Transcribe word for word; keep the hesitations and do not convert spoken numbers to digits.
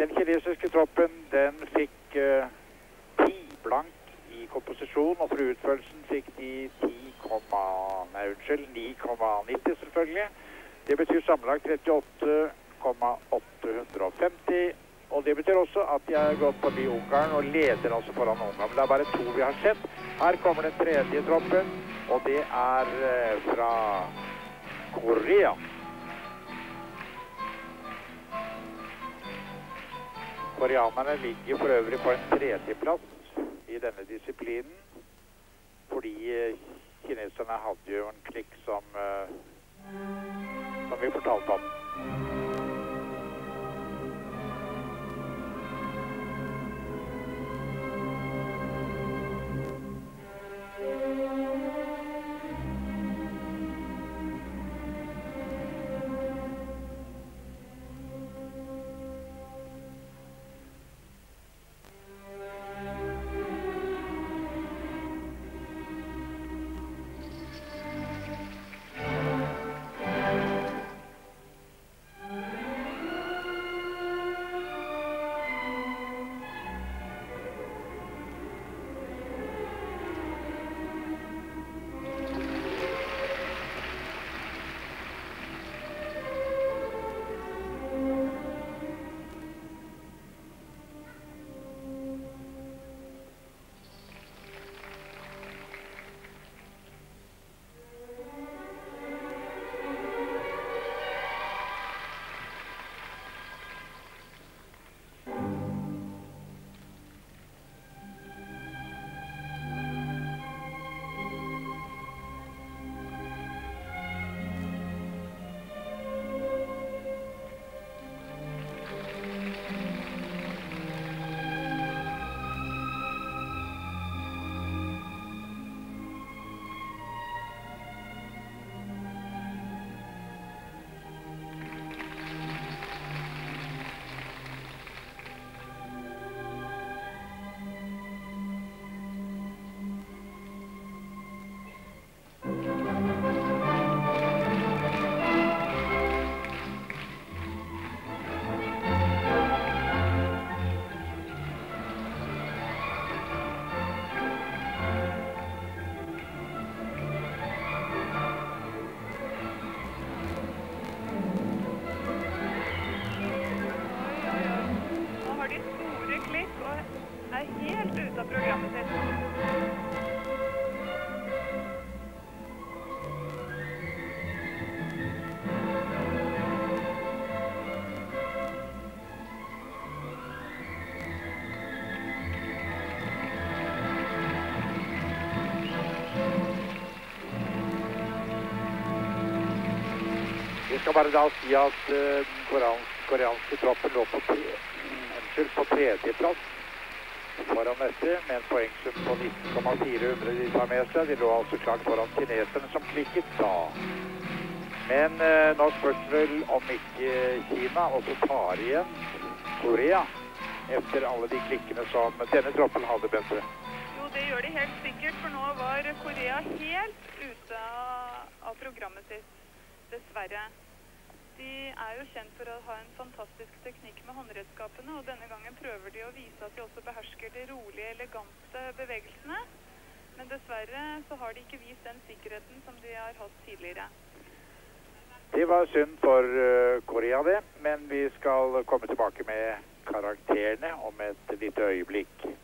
Den kinesiske troppen, den fikk uh, ti blank i komposisjon, og for utførelsen fikk de ti, nei, unnskyld, ni komma nitti selvfølgelig. Det betyr sammenlagt trettiåtte komma åtte femti, og det betyr også at de har gått forbi Ungarn og leder altså foran Ungarn. Men det er bare to vi har sett. Her kommer den tredje troppen, og det er uh, fra Korea. Koreanerne ligger for øvrig på en tredjeplass i denne disiplinen, fordi kineserne hadde jo en klikk som, som vi fortalte om. Jeg skal bare da si at uh, den koreanske, koreanske troppen lå på, tre, unnskyld, på tredjeplass foran dette, med en poengsum på nitten komma fire de tar med seg. De lå altså klart foran kineserne som klikket da. Men uh, nå spørs vel om ikke Kina også tar igjen Korea efter alle de klikkene som denne troppen hadde, Bente. Jo, det gjør de helt sikkert, for nå var Korea helt ute av programmet sitt, dessverre. De er jo kjent for å ha en fantastisk teknikk med håndredskapene, og denne gangen prøver de å vise at de også behersker de rolige, elegante bevegelsene. Men dessverre så har de ikke vist den sikkerheten som de har hatt tidligere. Det var synd for uh, Korea det, men vi skal komme tilbake med karakterene om et lite øyeblikk.